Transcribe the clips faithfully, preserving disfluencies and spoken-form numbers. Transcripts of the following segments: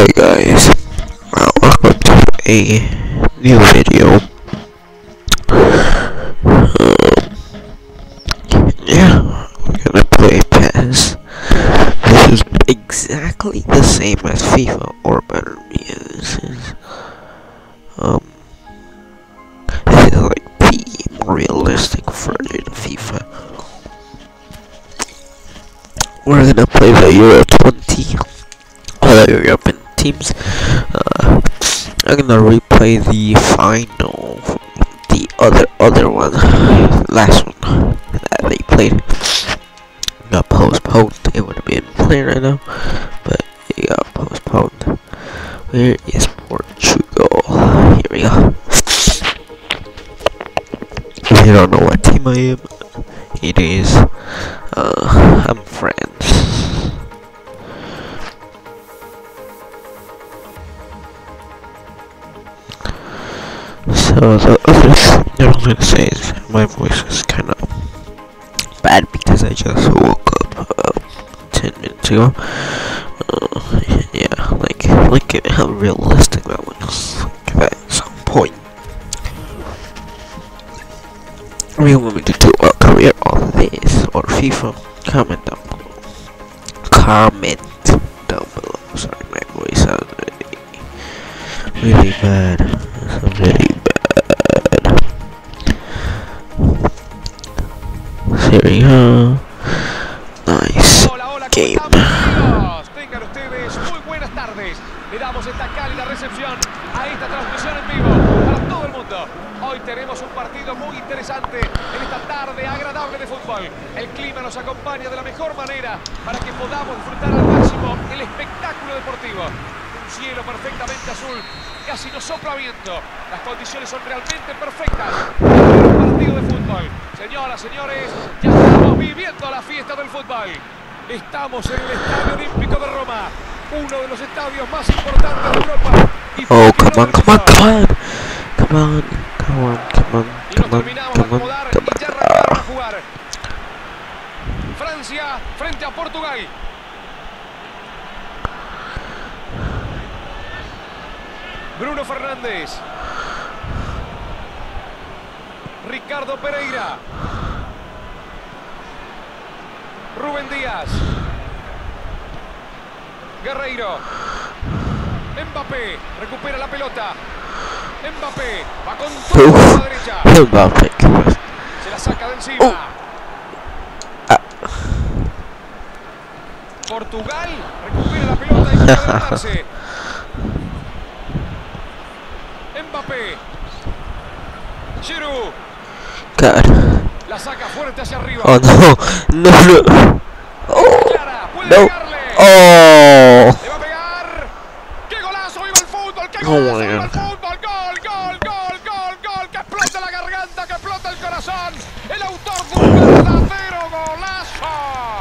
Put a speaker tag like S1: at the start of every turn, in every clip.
S1: Hi guys, uh, welcome to a new video. Um, yeah, we're gonna play P E S. This is exactly the same as FIFA, or better yet, this is um, this is like the more realistic version of FIFA. We're gonna play the Euro twenty. Other European teams. Uh, I'm gonna replay the final, the other other one, last one that they played. Got postponed. It would have been playing right now, but it got postponed. Where is Portugal? Here we go. If you don't know what team I am, it is. Uh, I'm France. So the other thing I'm gonna say is my voice is kind of bad because I just woke up uh, ten minutes ago. Uh, yeah, like like how realistic that looks like at some point. If you want me to do a career on this or FIFA, comment down below. Comment down below. Sorry, my voice sounds really, really bad. It's really bad. Here we go. Nice game.
S2: Tengan ustedes muy buenas tardes. Le damos esta cálida recepción a esta transmisión en vivo para todo el mundo. Hoy tenemos un partido muy interesante en esta tarde agradable de fútbol. El clima nos acompaña de la mejor manera para que podamos disfrutar al máximo el espectáculo deportivo. Un cielo perfectamente azul, casi no sopla viento. Las condiciones son realmente perfectas para un partido de fútbol. Señoras, señores, ya estamos viviendo la fiesta del fútbol. Estamos en el Estadio Olímpico de Roma, uno de los estadios más importantes de Europa.
S1: Oh, come on, come on, come on, come on, come on, come on,
S2: Y nos
S1: come on,
S2: terminamos de
S1: come on,
S2: acomodar
S1: come
S2: y ya arrancaron a jugar. Francia frente a Portugal. Bruno Fernández. Ricardo Pereira. Rubén Díaz. Guerreiro. Mbappé recupera la pelota. Mbappé va con todo a la derecha.
S1: Mbappé.
S2: Se la saca de encima.
S1: Oh. Ah.
S2: Portugal recupera la pelota y puede adelantarse. Mbappé. Giroud.
S1: God.
S2: La saca fuerte hacia arriba.
S1: Oh no, no, no. Oh,
S2: Clara, puede
S1: no.
S2: pegarle.
S1: Oh.
S2: Le va a pegar. ¡Qué golazo! ¡Viva el fútbol! ¡Qué
S1: Oh,
S2: golazo!
S1: my
S2: ¡Viva el
S1: God.
S2: fútbol! ¡Gol, gol, gol, gol, gol! ¡Que explota la garganta! ¡Que explota el corazón! ¡El autor de un verdadero golazo!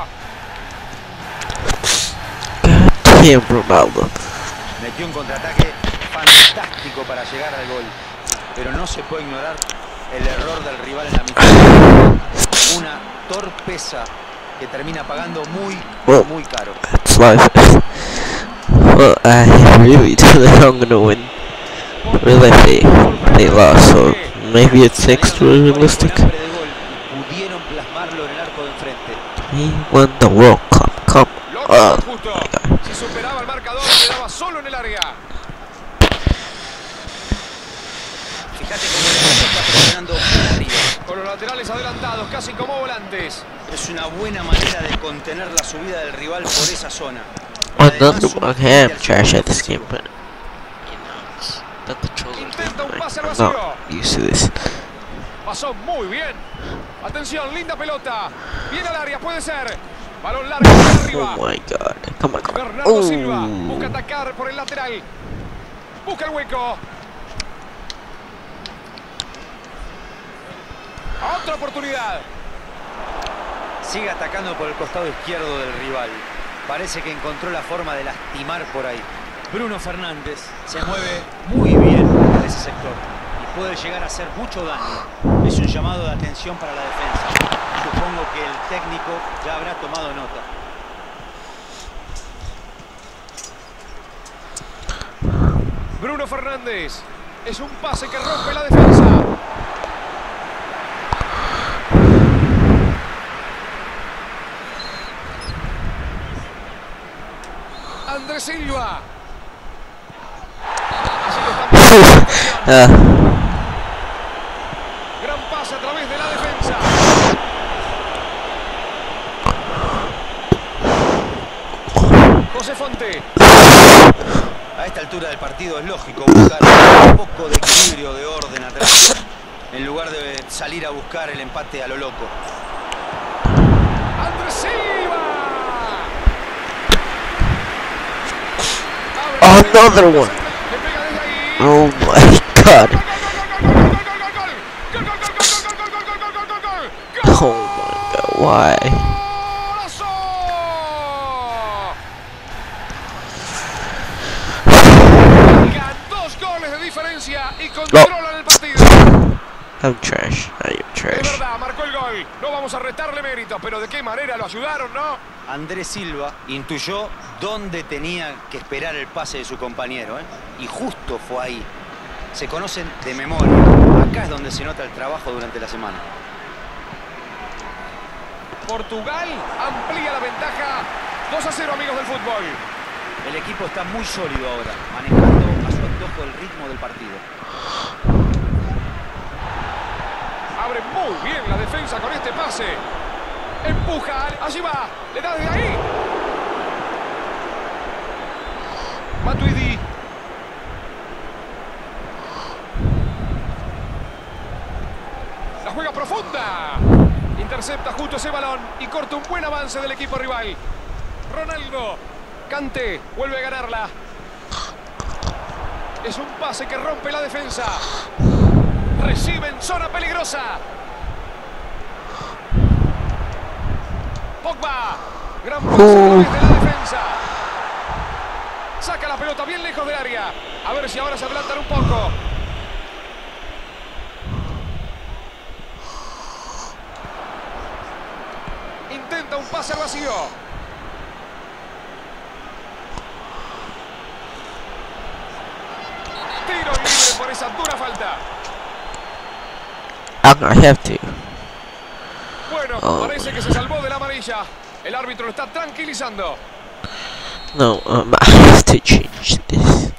S1: God damn, Ronaldo.
S3: Metió un contraataque fantástico para llegar al gol, pero no se puede ignorar el error del rival en la mitad. Una torpeza que termina pagando muy,
S1: Well,
S3: muy caro.
S1: it's life. Well, I really don't think I'm gonna win. Really, if they, they lost, so maybe it's extra realistic.
S3: Con hambre de gol y pudieron plasmarlo en el arco de enfrente.
S1: He won the World Cup. Come
S2: Lo
S1: on.
S2: que justo. Si superaba el marcador, quedaba solo en el área.
S3: Fíjate cómo el está presionando muy arriba.
S2: Con los laterales adelantados, casi como volantes.
S3: Es una buena manera de contener la subida del rival por esa zona.
S1: Another one. Hey, I'm trash at this game, but you know, it's the controller.
S2: Intenta un pase al
S1: I'm
S2: vacío.
S1: not used to this.
S2: Pasó muy bien. Atención, linda pelota. Viene al área, puede ser. Balón largo hacia arriba.
S1: Oh my God! Come on, come on.
S2: Bernardo Silva
S1: Oh.
S2: busca atacar por el lateral. Busca el hueco. Otra oportunidad.
S3: Sigue atacando por el costado izquierdo del rival. Parece que encontró la forma de lastimar por ahí. Bruno Fernández se mueve muy bien en ese sector y puede llegar a hacer mucho daño. Es un llamado de atención para la defensa. Supongo que el técnico ya habrá tomado nota.
S2: Bruno Fernández. Es un pase que rompe la defensa. Andrés Silva. Así lo están. Gran pase a través de la defensa. José Fonte.
S3: A esta altura del partido es lógico buscar un poco de equilibrio, de orden atrás, en lugar de salir a buscar el empate a lo loco.
S2: Andrés Silva.
S1: Another one. Oh my God. Oh my God. Why?
S2: Y controlan el partido.
S1: I'm trash. I am
S2: Es
S1: trash.
S2: verdad, marcó el gol. No vamos a retarle mérito, pero de qué manera lo ayudaron, ¿no?
S3: Andrés Silva intuyó dónde tenía que esperar el pase de su compañero, ¿eh? Y justo fue ahí. Se conocen de memoria. Acá es donde se nota el trabajo durante la semana.
S2: Portugal amplía la ventaja. dos a cero, amigos del fútbol.
S3: El equipo está muy sólido ahora, manejando a su antojo el ritmo del partido.
S2: Abre muy bien la defensa con este pase. Empuja, allí va, le da desde ahí. Matuidi. La juega profunda. Intercepta justo ese balón y corta un buen avance del equipo rival. Ronaldo. Kanté vuelve a ganarla. Es un pase que rompe la defensa. Recibe en zona peligrosa. Pogba. Gran pase a través de la defensa. Saca la pelota bien lejos del área. A ver si ahora se adelantan un poco. Intenta un pase al vacío. Tiro libre por esa dura falta.
S1: I have to.
S2: Bueno,
S1: Oh.
S2: parece que se salvó de la amarilla. El árbitro lo está tranquilizando.
S1: No, um, I have to change this.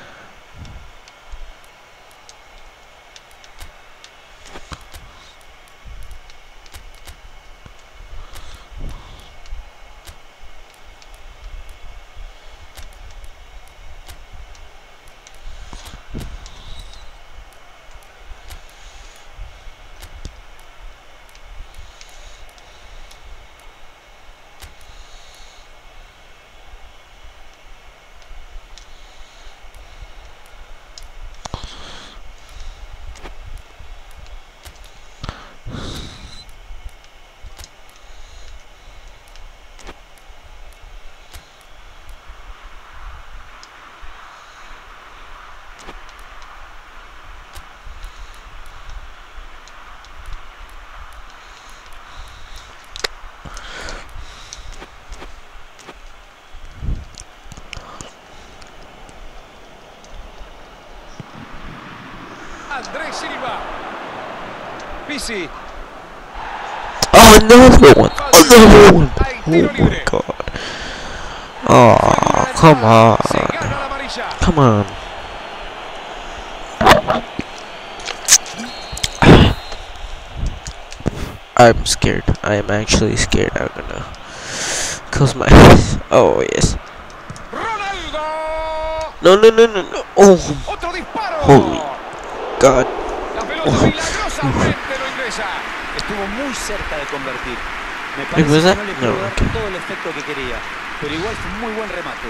S2: Andrés Silva. Pizzi.
S1: Oh, another one. Another one.
S2: Hay
S1: Oh
S2: tiro
S1: my
S2: libre.
S1: God. Oh, come on.
S2: Se gana la amarilla.
S1: Come on. I'm scared. I am actually scared. I'm gonna close my eyes. Oh, yes.
S2: Ronaldo.
S1: No, no, no, no, no. Oh,
S2: Otro disparo.
S1: holy God.
S2: La pelota milagrosamente no ingresa.
S3: Estuvo muy cerca de convertir. Me
S1: was
S3: parece que
S1: that?
S3: no le
S1: No,
S3: pudo dar
S1: okay.
S3: todo el efecto que quería. Pero igual fue un muy buen remate.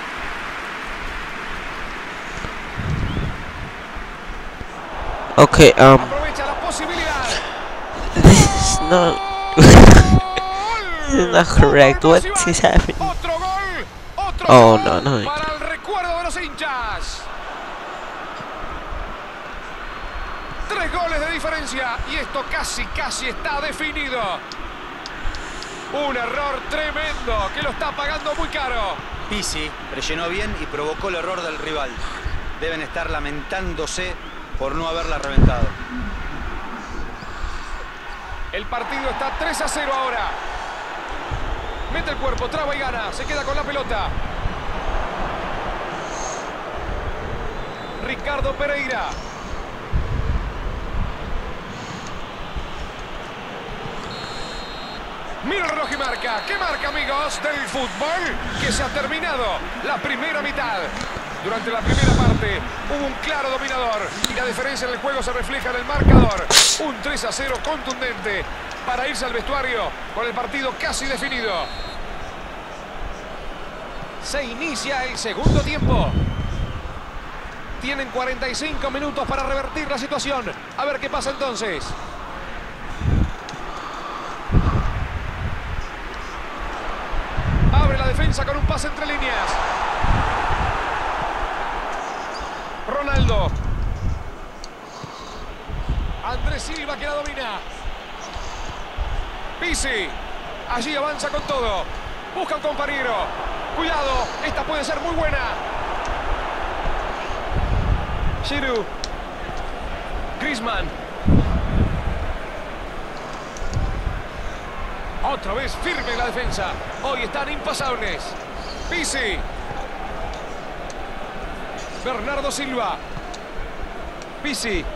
S1: Okay, um,
S2: Aprovecha la posibilidad.
S1: this is not. This is not correct. What is happening?
S2: Otro gol. Otro
S1: Oh,
S2: gol
S1: no, no.
S2: para el recuerdo de los hinchas. Tres goles de diferencia y esto casi, casi está definido. Un error tremendo que lo está pagando muy caro.
S3: Pizzi presionó bien y provocó el error del rival. Deben estar lamentándose por no haberla reventado.
S2: El partido está tres a cero ahora. Mete el cuerpo, traba y gana. Se queda con la pelota. Ricardo Pereira. Mira el reloj y marca. ¿Qué marca, amigos del fútbol? Que se ha terminado la primera mitad. Durante la primera parte hubo un claro dominador y la diferencia en el juego se refleja en el marcador. Un tres a cero contundente para irse al vestuario con el partido casi definido. Se inicia el segundo tiempo. Tienen cuarenta y cinco minutos para revertir la situación. A ver qué pasa entonces. Abre la defensa con un pase entre líneas. Ronaldo. Andrés Silva que la domina. Pizzi. Allí avanza con todo. Busca un compañero. Cuidado, esta puede ser muy buena. Giroud. Griezmann. Otra vez firme en la defensa. Hoy están impasables. Pizzi. Bernardo Silva. Pizzi.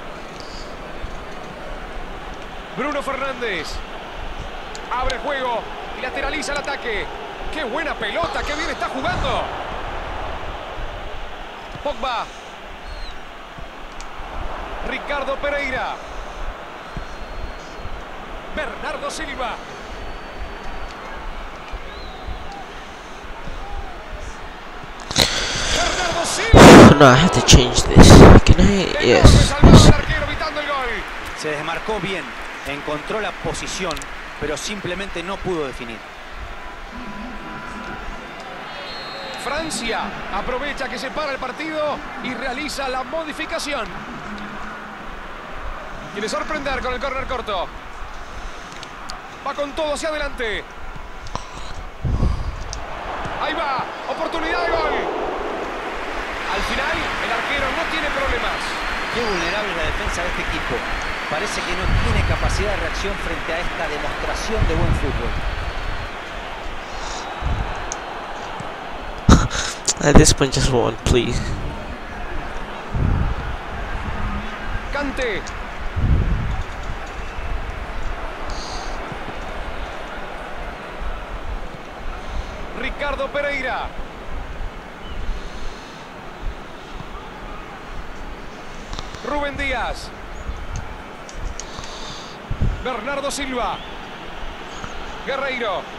S2: Bruno Fernández. Abre el juego y lateraliza el ataque. ¡Qué buena pelota! ¡Qué bien está jugando! Pogba. Ricardo Pereira. Bernardo Silva. Bernardo Silva.
S1: No, I have to change this. Can I? Yes. yes.
S3: Se desmarcó bien, encontró la posición, pero simplemente no pudo definir.
S2: Francia aprovecha que se para el partido y realiza la modificación. Quiere sorprender con el córner corto. Va con todo hacia adelante. Ahí va, oportunidad de gol. Al final, el arquero no tiene problemas.
S3: Qué vulnerable la defensa de este equipo. Parece que no tiene capacidad de reacción frente a esta demostración de buen fútbol.
S1: At this point, just one, please.
S2: Kanté. Ricardo Pereira. Rubén Díaz. Bernardo Silva. Guerreiro.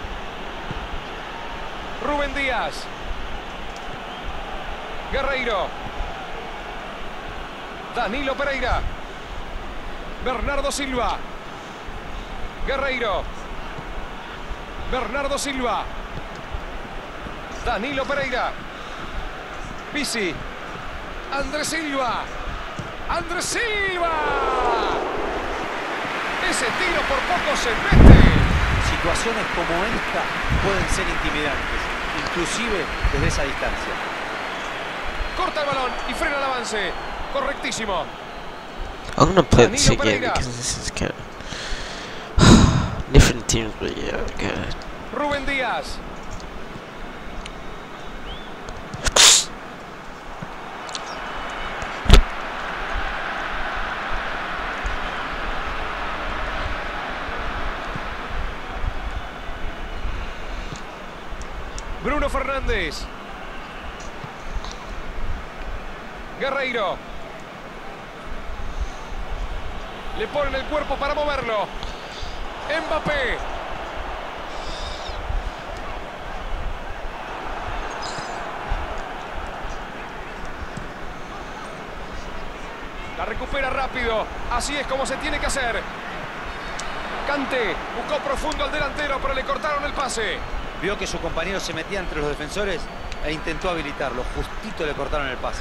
S2: Rubén Díaz. Guerreiro. Danilo Pereira. Bernardo Silva. Guerreiro. Bernardo Silva. Danilo Pereira. Pizzi. Andrés Silva. Andrés Silva. Ese tiro por poco se mete.
S3: Situaciones como esta pueden ser intimidantes, inclusive desde esa distancia.
S2: Corta el balón y frena el avance. Correctísimo.
S1: I'm gonna play this
S2: Danilo
S1: again
S2: Pereira.
S1: because this is kind of different teams, but yeah, okay.
S2: Rubén Díaz. Bruno Fernández. Guerreiro. Le ponen el cuerpo para moverlo. Mbappé. La recupera rápido. Así es como se tiene que hacer. Kanté buscó profundo al delantero, pero le cortaron el pase.
S3: Vio que su compañero se metía entre los defensores e intentó habilitarlo. Justito le cortaron el pase.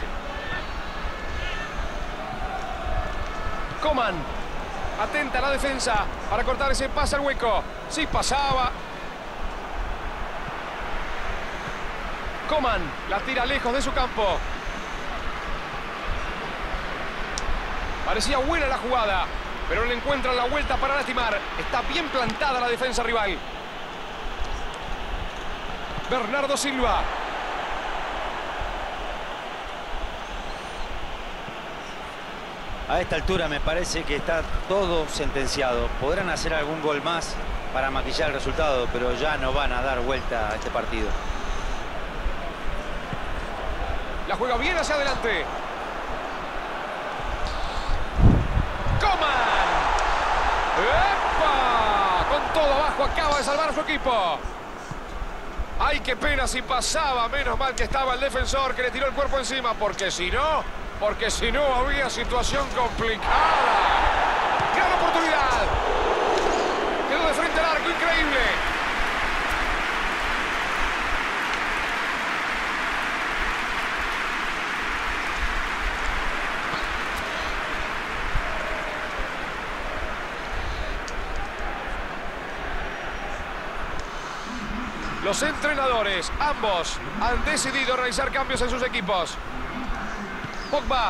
S2: Coman. Atenta a la defensa para cortar ese pase al hueco. Sí pasaba. Coman la tira lejos de su campo. Parecía buena la jugada, pero le encuentran la vuelta para lastimar. Está bien plantada la defensa rival. Bernardo Silva.
S3: A esta altura me parece que está todo sentenciado. Podrán hacer algún gol más para maquillar el resultado, pero ya no van a dar vuelta a este partido.
S2: La juega bien hacia adelante. ¡Coman! ¡Epa! Con todo abajo acaba de salvar a su equipo. ¡Ay, qué pena si pasaba! Menos mal que estaba el defensor que le tiró el cuerpo encima, porque si no, porque si no había situación complicada. ¡Gran oportunidad! Quedó de frente al arco, increíble. Los entrenadores, ambos, han decidido realizar cambios en sus equipos. Pogba.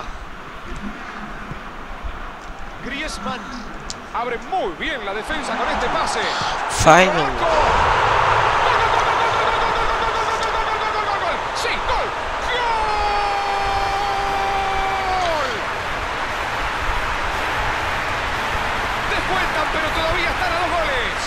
S2: Griezmann. Abre muy bien la defensa con este pase.
S1: Final.
S2: ¡Sí, gol! ¡Gol! Descuentan, pero todavía están a dos goles.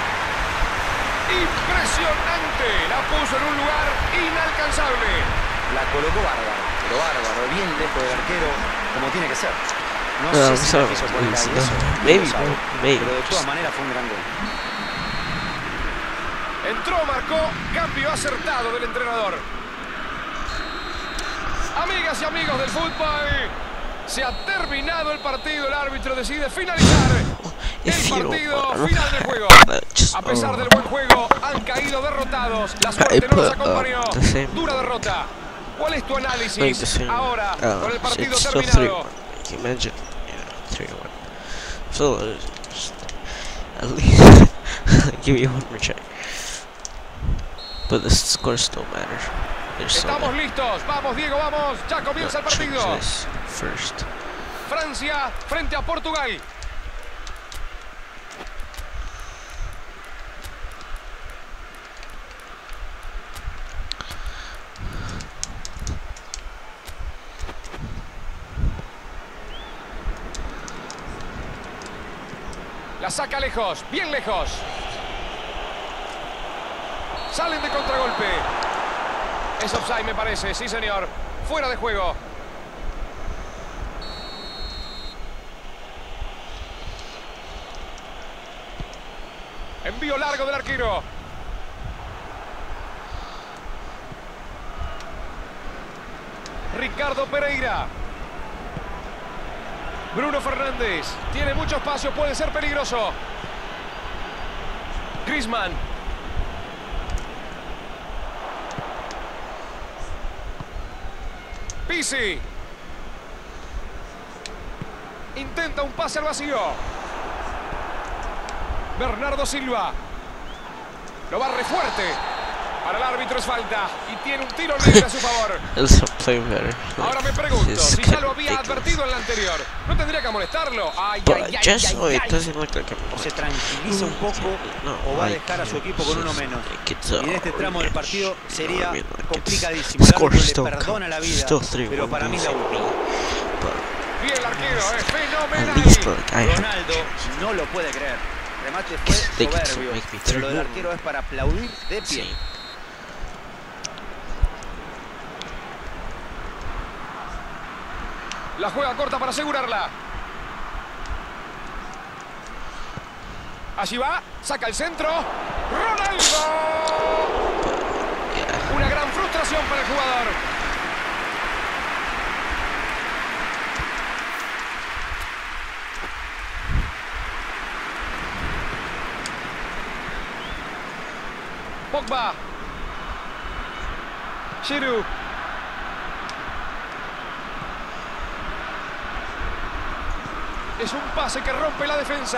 S2: Impresionante, la puso en un lugar inalcanzable.
S3: La colocó bárbaro, pero bárbaro, bien lejos del arquero, como tiene que ser. No
S1: No,
S3: sé si la
S1: so-
S3: quiso poner ahí
S1: no,
S3: eso,
S1: maybe,
S3: no lo sabe,
S1: maybe,
S3: pero de todas
S1: just-
S3: maneras fue un gran gol.
S2: Entró, marcó, cambio acertado del entrenador. Amigas y amigos del fútbol, se ha terminado el partido. El árbitro decide finalizar
S1: If
S2: el
S1: you don't
S2: partido
S1: wanna
S2: final del juego.
S1: that, just
S2: A pesar
S1: oh.
S2: del buen juego, han caído derrotados. La suerte no los
S1: put, uh,
S2: acompañó.
S1: the same-
S2: Dura derrota. ¿Cuál es tu
S1: Like the
S2: análisis
S1: same,
S2: ahora
S1: uh,
S2: con el partido
S1: it's still three
S2: terminado?
S1: one. Can you imagine? Yeah, three one. So uh, just at least give you one more check. But the score still matters. There's so
S2: Estamos
S1: many.
S2: listos. Vamos, Diego, vamos. Ya comienza el
S1: Not change
S2: partido.
S1: this first.
S2: Francia frente a Portugal. La saca lejos, bien lejos. Salen de contragolpe. Es offside, me parece, sí señor. Fuera de juego. Envío largo del arquero. Ricardo Pereira. Bruno Fernández. Tiene mucho espacio, puede ser peligroso. Griezmann. Pizzi. Intenta un pase al vacío. Bernardo Silva. Lo barre fuerte. Para el árbitro es falta. Y tiene un tiro libre a su favor.
S1: Let's play better.
S2: Ahora me
S1: Like,
S2: pregunto,
S1: it's
S2: si ya
S1: kinda
S2: lo había
S1: ridiculous.
S2: advertido en la anterior, ¿no tendría que amonestarlo? Ay,
S1: But
S2: ay, ay,
S1: just
S2: ay,
S1: so it
S2: ay.
S1: doesn't look like I'm
S3: O se
S1: like,
S3: tranquiliza un poco
S1: no,
S3: o va a
S1: like,
S3: dejar a su equipo con uno
S1: just
S3: menos.
S1: like it's
S3: Y en
S1: a
S3: este tramo del
S1: rematch,
S3: partido
S1: you know
S3: sería
S1: what I mean? Like, it's-
S3: complicadísimo.
S1: the
S3: El
S1: score
S3: árbitro le
S1: still
S3: perdona la
S1: counts.
S3: vida,
S1: Still three
S3: pero
S1: one
S3: para mí la
S1: losing,
S3: última.
S1: but
S2: Bien el arquero, es
S1: at
S2: fenomenal.
S1: least like I have
S3: Ronaldo no lo puede creer. El remate fue
S1: They can
S3: soberbio,
S1: make me
S3: pero lo del
S1: three.
S3: arquero es para aplaudir de pie.
S1: see.
S2: La juega corta para asegurarla. Allí va, saca el centro. ¡Ronaldo!
S1: Yeah.
S2: Una gran frustración para el jugador. Pogba. Giroud. Es un pase que rompe la defensa.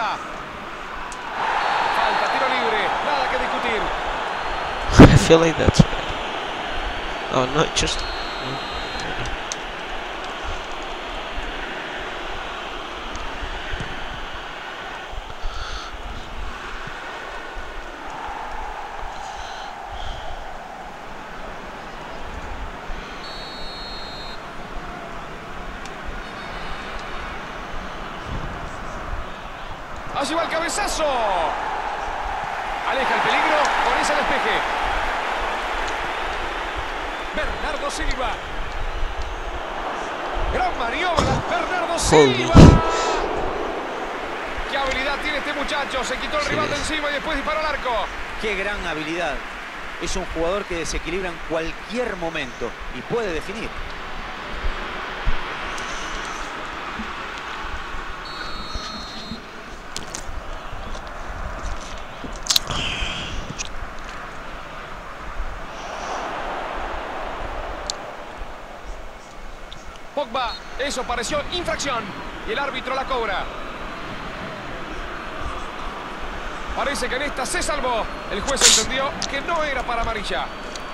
S2: Falta, tiro libre, nada que discutir.
S1: I feel like that's right. Oh, not just.
S2: Allí va el cabezazo. Aleja el peligro con ese despeje. Bernardo Silva. Gran maniobra. Bernardo Silva. Qué habilidad tiene este muchacho. Se quitó el rival de encima y después disparó al arco.
S3: Qué gran habilidad. Es un jugador que desequilibra en cualquier momento y puede definir.
S2: Pogba, eso pareció infracción y el árbitro la cobra. Parece que en esta se salvó. El juez entendió que no era para amarilla.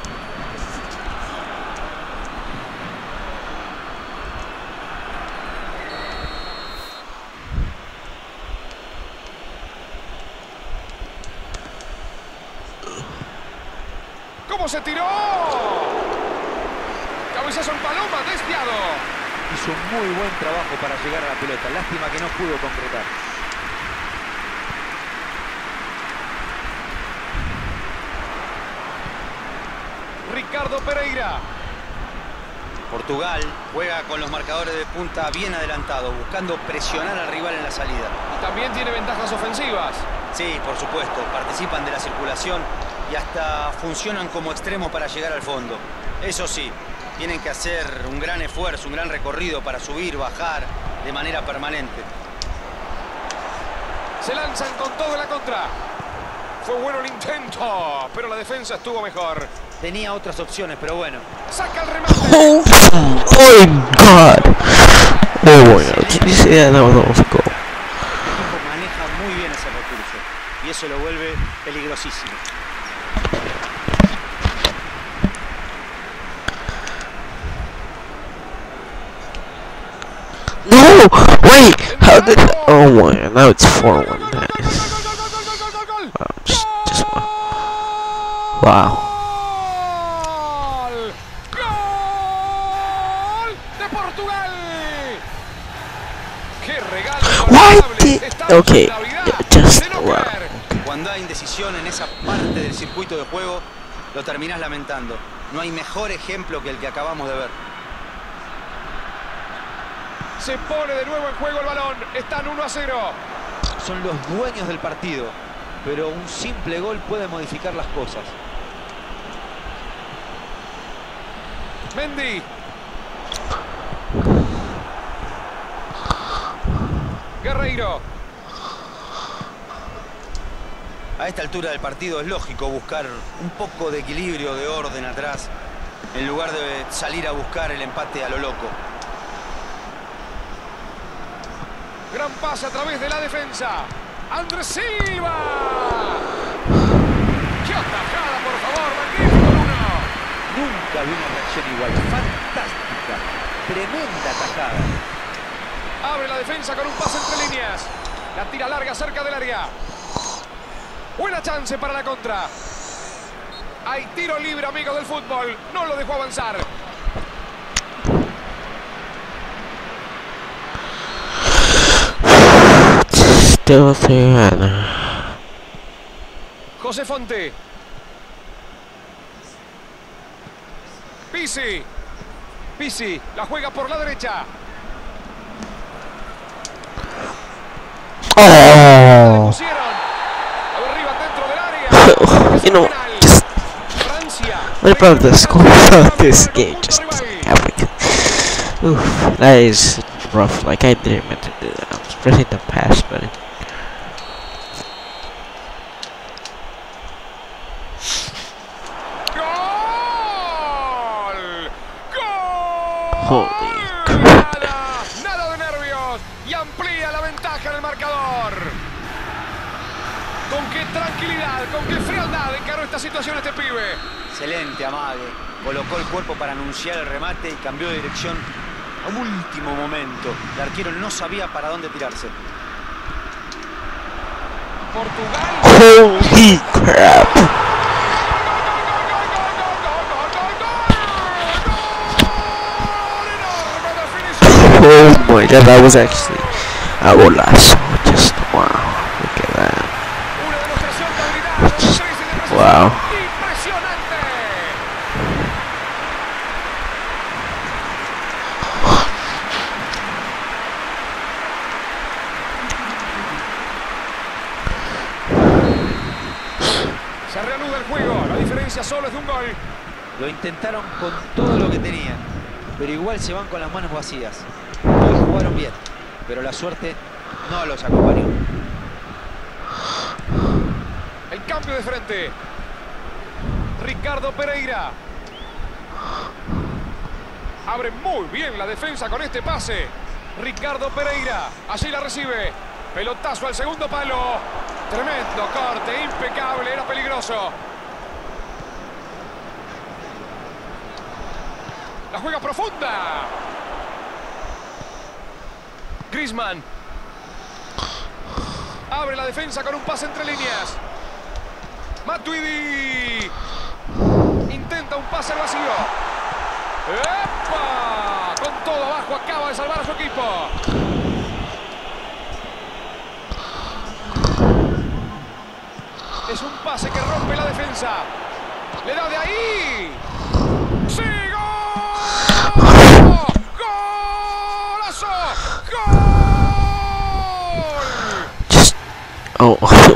S2: ¿Cómo se tiró? Cabezazo en paloma, desviado.
S3: Hizo un muy buen trabajo para llegar a la pelota. Lástima que no pudo concretar.
S2: Ricardo Pereira.
S3: Portugal juega con los marcadores de punta bien adelantados, buscando presionar al rival en la salida.
S2: Y también tiene ventajas ofensivas.
S3: Sí, por supuesto, participan de la circulación y hasta funcionan como extremos para llegar al fondo. Eso sí, tienen que hacer un gran esfuerzo, un gran recorrido para subir, bajar de manera permanente.
S2: Se lanzan con todo en la contra. Fue bueno el intento, pero la defensa estuvo mejor.
S3: Tenía otras opciones, pero bueno.
S2: Saca el remate.
S1: Oh, oh my God! Oh my God! Can you see that? That was almost a goal.
S3: El equipo maneja muy bien ese recurso y eso lo vuelve peligrosísimo.
S1: No! Wait! How did... Oh my God, now it's four one. Nice. Wow, just, just wow. Wow.
S2: ¡Gol! ¡De Portugal! ¡Qué regalo!
S1: Why
S2: inolvidable!
S1: did...
S2: Estamos
S1: Okay,
S2: en Navidad,
S1: just...
S2: de no
S1: Wow.
S2: creer.
S3: Cuando hay indecisión en esa parte del circuito de juego, lo terminás lamentando. No hay mejor ejemplo que el que acabamos de ver.
S2: Se pone de nuevo en juego el balón. Están uno a cero.
S3: Son los dueños del partido, pero un simple gol puede modificar las cosas.
S2: Mendy. Guerreiro.
S3: A esta altura del partido es lógico buscar un poco de equilibrio, de orden atrás, en lugar de salir a buscar el empate a lo loco.
S2: Gran pase a través de la defensa. Andrés Silva. ¡Qué atajada, por favor! ¡Magnífico, Bruno!
S3: Nunca vi una reacción igual. Fantástica. Tremenda atajada.
S2: Abre la defensa con un pase entre líneas. La tira larga cerca del área. Buena chance para la contra. Hay tiro libre, amigos del fútbol. No lo dejó avanzar.
S1: Still three.
S2: José Fonte. Pizzi. Pizzi la juega por la derecha.
S1: Oh!
S2: Pusieron. Arriba dentro del área.
S1: You know, just...
S2: Francia.
S1: What about the score of this game? Just happening. Oof, that is rough. Like, I didn't mean to do that. I was pressing the pass button.
S2: ¡Gol! ¡Gol!
S1: Holy crap.
S2: Nada, nada de nervios y amplía la ventaja en el marcador. Con qué tranquilidad, con qué frialdad encaró esta situación este pibe.
S3: Excelente amague. Colocó el cuerpo para anunciar el remate y cambió de dirección a un último momento. El arquero no sabía para dónde tirarse.
S2: Portugal.
S1: Holy crap. Oh my God, that was actually a golazo. Just wow. Wow.
S2: ¡Impresionante! Se reanuda el juego. La diferencia solo es de un gol.
S3: Lo intentaron con todo lo que tenían, pero igual se van con las manos vacías. Hoy jugaron bien, pero la suerte no los acompañó.
S2: El cambio de frente. Ricardo Pereira. Abre muy bien la defensa con este pase. Ricardo Pereira. Allí la recibe. Pelotazo al segundo palo. Tremendo corte, impecable, era peligroso. La juega profunda. Griezmann. Abre la defensa con un pase entre líneas. Matuidi. Intenta un pase al vacío. ¡Epa! Con todo abajo acaba de salvar a su equipo. Es un pase que rompe la defensa. Le da de ahí. ¡Sí, gol! ¡Golazo! ¡Gol!
S1: Just oh.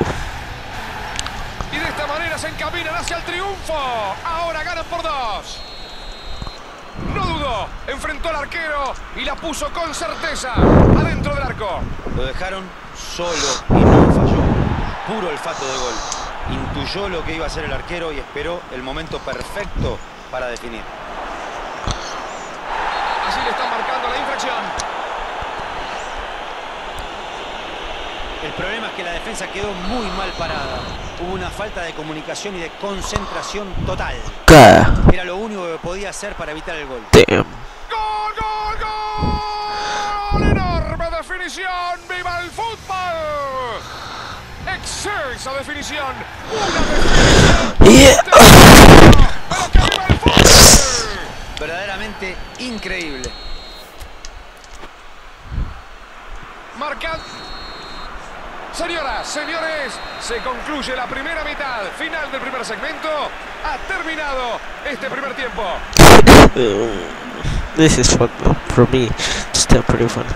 S2: Y de esta manera se encaminan hacia el triunfo. Ahora ganan por dos. No dudó. Enfrentó al arquero y la puso con certeza adentro del arco.
S3: Lo dejaron solo y no falló. Puro olfato de gol. Intuyó lo que iba a hacer el arquero y esperó el momento perfecto para definir.
S2: Así le están marcando la infracción.
S3: El problema es que la defensa quedó muy mal parada. Hubo una falta de comunicación y de concentración total.
S1: God
S3: Era lo único que podía hacer para evitar el gol.
S1: damn.
S2: ¡Gol, gol, gol! ¡Enorme definición! ¡Viva el fútbol! ¡Excelsa definición! ¡Una definición!
S1: Yeah.
S2: ¡Pero que viva el fútbol!
S3: Verdaderamente increíble.
S2: Marcan. Señoras, señores, se concluye la primera mitad. Final del primer segmento. Ha terminado este primer tiempo.
S1: This is fun though. For me, it's still pretty fun.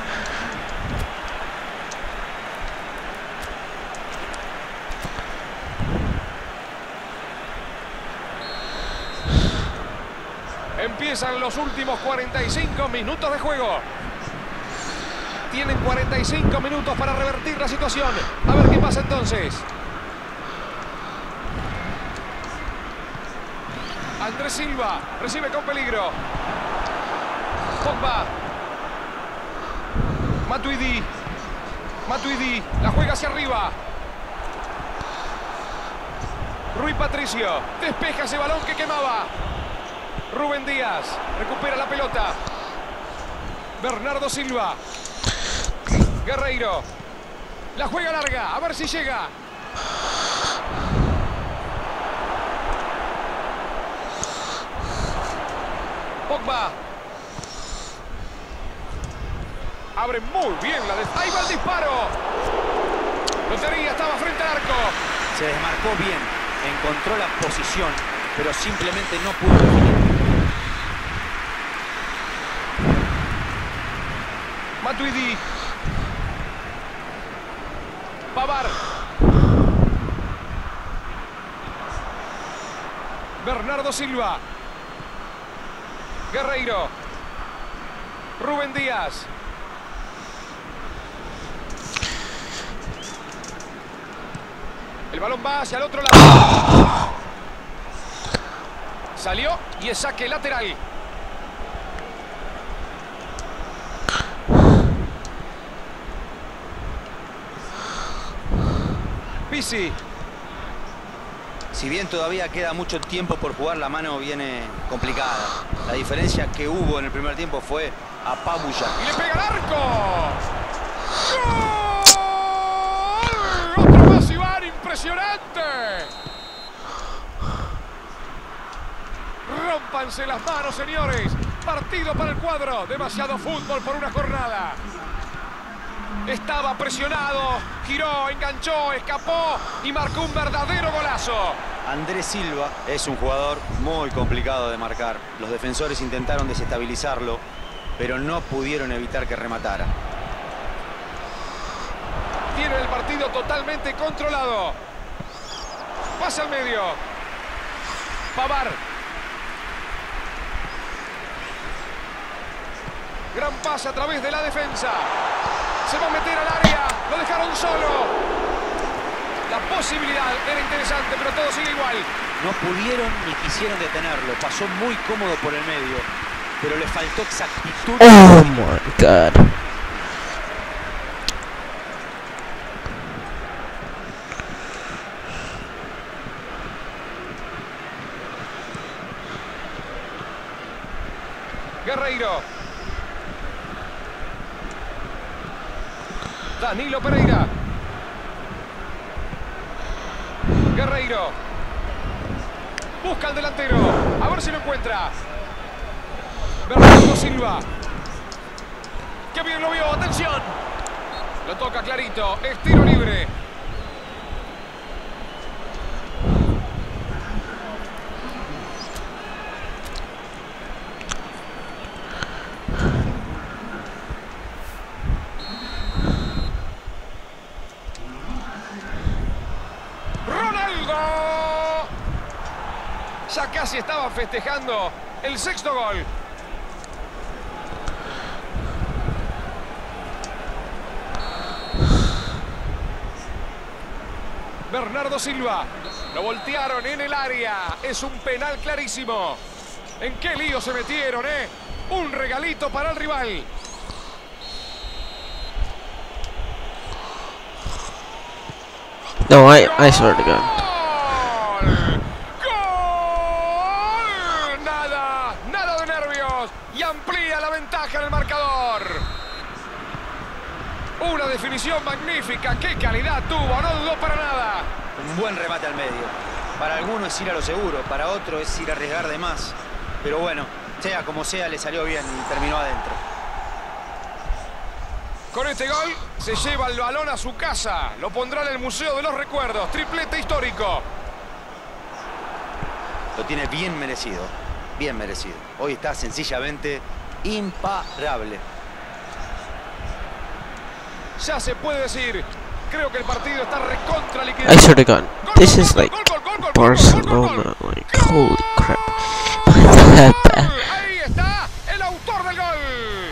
S2: Empiezan los últimos cuarenta y cinco minutos de juego. Tienen cuarenta y cinco minutos para revertir la situación. A ver qué pasa entonces. Andrés Silva recibe con peligro. Pogba. Matuidi. Matuidi. La juega hacia arriba. Rui Patricio. Despeja ese balón que quemaba. Rubén Díaz. Recupera la pelota. Bernardo Silva. Guerreiro. La juega larga. A ver si llega. Pogba. Abre muy bien la defensa. Ahí va el disparo. Lotería estaba frente al arco.
S3: Se desmarcó bien. Encontró la posición, pero simplemente no pudo definir.
S2: Matuidi. Pavar. Bernardo Silva. Guerreiro. Rubén Díaz. El balón va hacia el otro lado. Salió y es saque lateral. Pizzi.
S3: Si bien todavía queda mucho tiempo por jugar, la mano viene complicada. La diferencia que hubo en el primer tiempo fue apabullante.
S2: Y le pega al arco. ¡Gol! Otro más, Iván, impresionante. Rómpanse las manos, señores. Partido para el cuadro. Demasiado fútbol por una jornada. Estaba presionado, giró, enganchó, escapó y marcó un verdadero golazo.
S3: Andrés Silva es un jugador muy complicado de marcar. Los defensores intentaron desestabilizarlo, pero no pudieron evitar que rematara.
S2: Tiene el partido totalmente controlado. Pasa al medio. Pavard. Gran pase a través de la defensa. Se va a meter al área. Lo dejaron solo. La posibilidad era interesante, pero todo sigue igual.
S3: No pudieron ni quisieron detenerlo. Pasó muy cómodo por el medio, pero le faltó exactitud.
S1: Oh my God.
S2: Guerreiro. Danilo Pereira. Guerreiro. Busca al delantero. A ver si lo encuentra. Bernardo Silva. ¡Qué bien lo vio! ¡Atención! Lo toca clarito. Es tiro libre. Ya casi estaba festejando el sexto gol. Bernardo Silva. Lo voltearon en el área. Es un penal clarísimo. ¿En qué lío se metieron, eh? Un regalito para el rival.
S1: No, I, I swear to God.
S2: Amplía la ventaja en el marcador. Una definición magnífica. ¡Qué calidad tuvo! No dudó para nada.
S3: Un buen remate al medio. Para algunos es ir a lo seguro, para otro es ir a arriesgar de más. Pero bueno, sea como sea, le salió bien y terminó adentro.
S2: Con este gol se lleva el balón a su casa. Lo pondrá en el Museo de los Recuerdos. Triplete histórico.
S3: Lo tiene bien merecido. Bien merecido. Hoy está sencillamente imparable.
S2: Ya se puede decir. Creo que el partido está recontra liquidado.
S1: I swear to God, this is like Barcelona. Like, holy crap.
S2: Ahí está el autor del gol.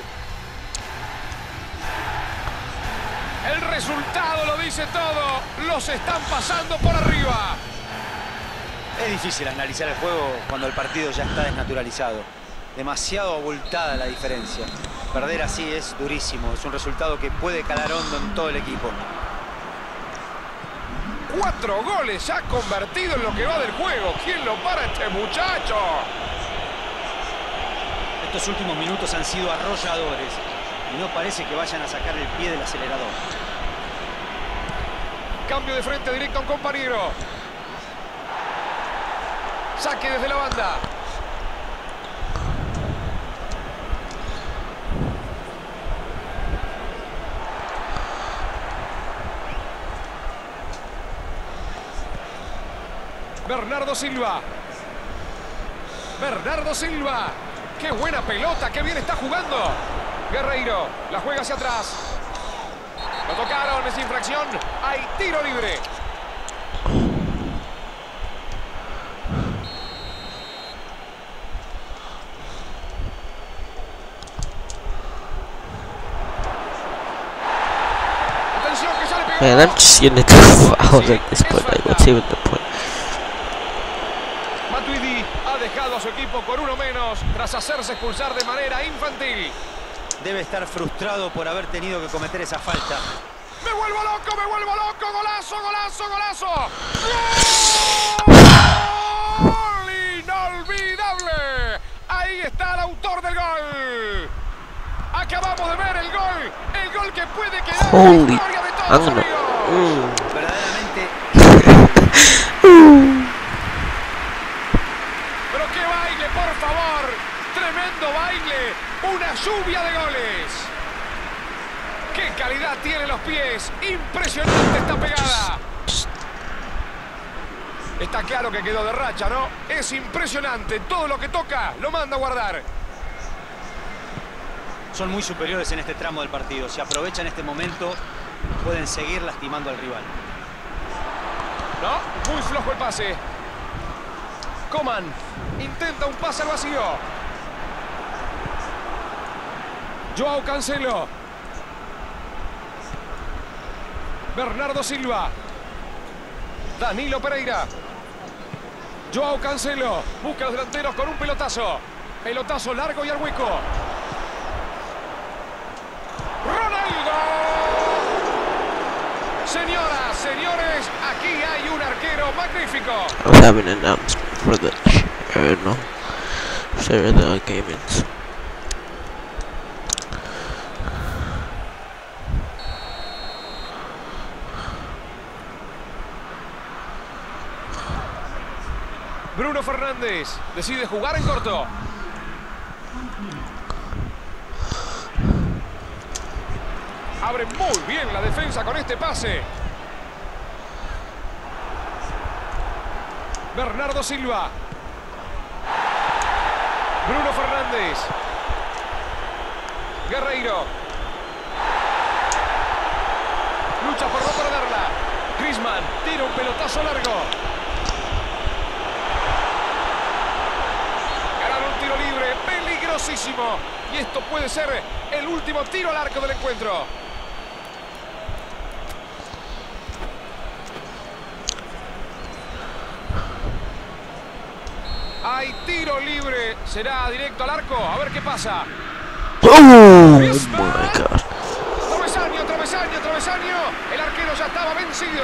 S2: El resultado lo dice todo. Los están pasando por arriba.
S3: Es difícil analizar el juego cuando el partido ya está desnaturalizado. Demasiado abultada la diferencia. Perder así es durísimo. Es un resultado que puede calar hondo en todo el equipo.
S2: Cuatro goles ya convertido en lo que va del juego. ¿Quién lo para este muchacho?
S3: Estos últimos minutos han sido arrolladores. Y no parece que vayan a sacar el pie del acelerador.
S2: Cambio de frente directo a un compañero. Saque desde la banda. Bernardo Silva. Bernardo Silva. ¡Qué buena pelota! ¡Qué bien está jugando! Guerreiro la juega hacia atrás. Lo tocaron, es infracción. Hay tiro libre.
S1: Man, I'm just gonna do fouls at this point. Like, what's even the point?
S2: Matuidi ha dejado a su equipo con uno menos tras hacerse expulsar de manera infantil.
S3: Debe estar frustrado por haber tenido que cometer esa falta.
S2: ¡Me vuelvo loco, me vuelvo loco! ¡Golazo, golazo, golazo! ¡Gol! ¡Inolvidable! Ahí está el autor del gol. Acabamos de ver el gol. El gol que puede quedar en la historia de todos los amigos.
S1: Mm.
S3: Verdaderamente.
S2: Pero qué baile, por favor. Tremendo baile. Una lluvia de goles. ¡Qué calidad tiene los pies! ¡Impresionante esta pegada! Está claro que quedó de racha, ¿no? Es impresionante. Todo lo que toca lo manda a guardar.
S3: Son muy superiores en este tramo del partido. Si aprovechan este momento, pueden seguir lastimando al rival.
S2: No, muy flojo el pase. Coman intenta un pase al vacío. Joao Cancelo. Bernardo Silva. Danilo Pereira. Joao Cancelo busca a los delanteros con un pelotazo. Pelotazo largo y al hueco. ¡Ronaldo! Señoras, señores, aquí hay un arquero magnífico.
S1: I was having an announcement for the channel. Share the gamings.
S2: Bruno Fernández decide jugar en corto. Abre muy bien la defensa con este pase. Bernardo Silva. Bruno Fernández. Guerreiro. Lucha por no perderla. Griezmann tira un pelotazo largo. Tiro libre, peligrosísimo. Y esto puede ser el último tiro al arco del encuentro. Hay tiro libre. Será directo al arco. A ver qué pasa.
S1: Oh my god.
S2: Travesaño, travesaño, travesaño. El arquero ya estaba vencido.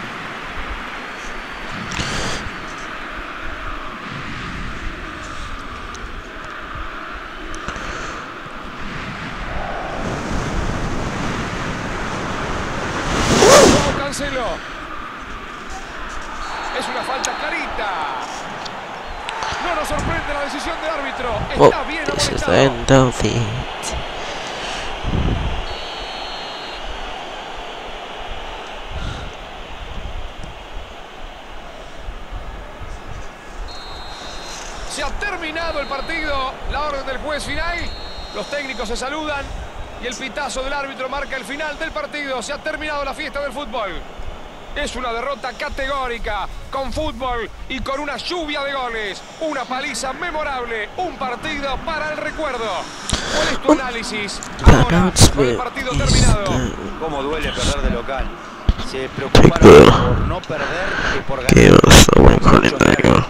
S2: Cancelo. Es una falta clarita. No nos sorprende la decisión del árbitro. Está
S1: Oh,
S2: bien
S1: this is the
S2: amonestado.
S1: end of it.
S2: Se ha terminado el partido. La orden del juez final. Los técnicos se saludan. Y el pitazo del árbitro marca el final del partido. Se ha terminado la fiesta del fútbol. Es una derrota categórica, con fútbol y con una lluvia de goles. Una paliza memorable, un partido para el recuerdo. ¿Cuál es tu análisis ahora con el partido terminado?
S3: Cómo duele perder de local. Se preocuparon por no perder que por
S1: Give
S3: ganar.
S1: us a recording there.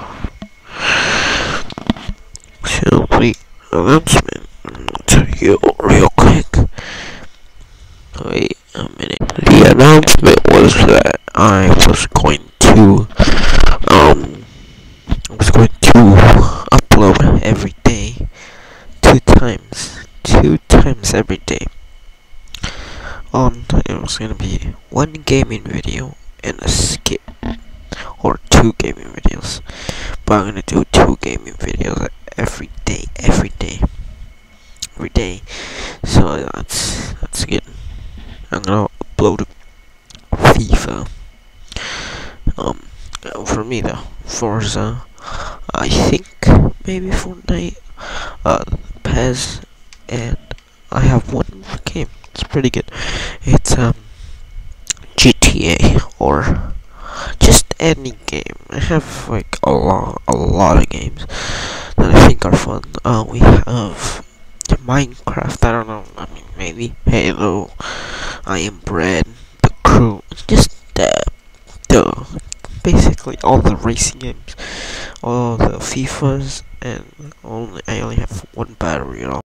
S1: So we announcement to you real quick. Wait a minute. The announcement was that I was going to um I was going to upload every day, two times, two times every day. On it was gonna be one gaming video and a skit, or two gaming videos. But I'm gonna do two gaming videos every day, every day, every day. So that's that's good. I'm gonna upload FIFA. Um, for me though, Forza. I think maybe Fortnite, uh, P E S, and I have one more game. It's pretty good. It's um G T A or just any game. I have like a lot, a lot of games that I think are fun. Uh, we have Minecraft. I don't know. I mean, maybe Halo. I Am Bread. The Crew. Just the the basically all the racing games, all the FIFAs, and only I only have one battery at all.